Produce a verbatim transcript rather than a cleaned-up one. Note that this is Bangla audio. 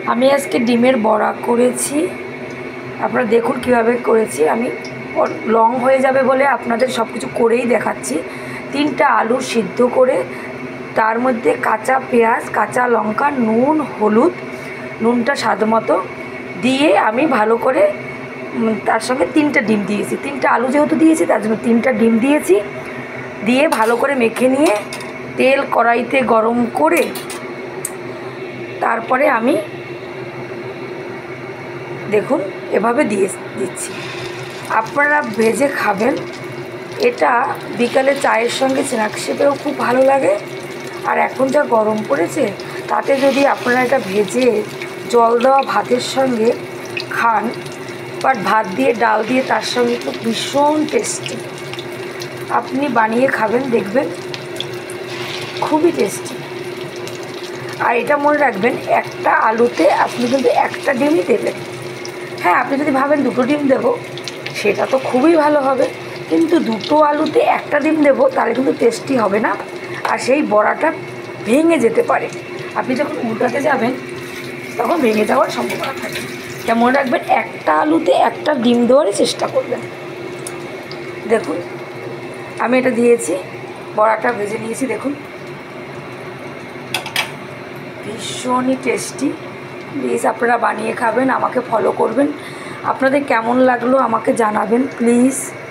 আমি আজকে ডিমের বড়া করেছি, আপনারা দেখুন কীভাবে করেছি। আমি লং হয়ে যাবে বলে আপনাদের সব কিছু করেই দেখাচ্ছি। তিনটা আলু সিদ্ধ করে তার মধ্যে কাঁচা পেঁয়াজ, কাঁচা লঙ্কা, নুন, হলুদ, নুনটা স্বাদ মতো দিয়ে আমি ভালো করে তার সঙ্গে তিনটা ডিম দিয়েছি। তিনটা আলু যেহেতু দিয়েছি তার জন্য তিনটা ডিম দিয়েছি। দিয়ে ভালো করে মেখে নিয়ে তেল কড়াইতে গরম করে তারপরে আমি দেখুন এভাবে দিয়ে দিচ্ছি। আপনারা ভেজে খাবেন, এটা বিকালে চায়ের সঙ্গে স্ন্যাক্স হিসেবেও খুব ভালো লাগে। আর এখন যা গরম পড়েছে তাতে যদি আপনারা এটা ভেজে জল দেওয়া ভাতের সঙ্গে খান বা ভাত দিয়ে ডাল দিয়ে তার সঙ্গে তো ভীষণ টেস্টি। আপনি বানিয়ে খাবেন, দেখবেন খুবই টেস্টি। আর এটা মনে রাখবেন, একটা আলুতে আপনি কিন্তু একটা ডিমই দেবেন। হ্যাঁ, আপনি যদি ভাবেন দুটো ডিম দেবো সেটা তো খুবই ভালো হবে, কিন্তু দুটো আলুতে একটা ডিম দেবো তাহলে কিন্তু টেস্টি হবে না, আর সেই বড়াটা ভেঙে যেতে পারে। আপনি যখন উল্টাতে যাবেন তখন ভেঙে যাওয়ার সম্ভাবনা থাকে। তা মনে রাখবেন, একটা আলুতে একটা ডিম দেওয়ারই চেষ্টা করবেন। দেখুন আমি এটা দিয়েছি, বড়াটা ভেজে নিয়েছি, দেখুন ভীষণই টেস্টি। প্লিজ আপনারা বানিয়ে খাবেন, আমাকে ফলো করবেন। আপনাদের কেমন লাগলো আমাকে জানাবেন প্লিজ।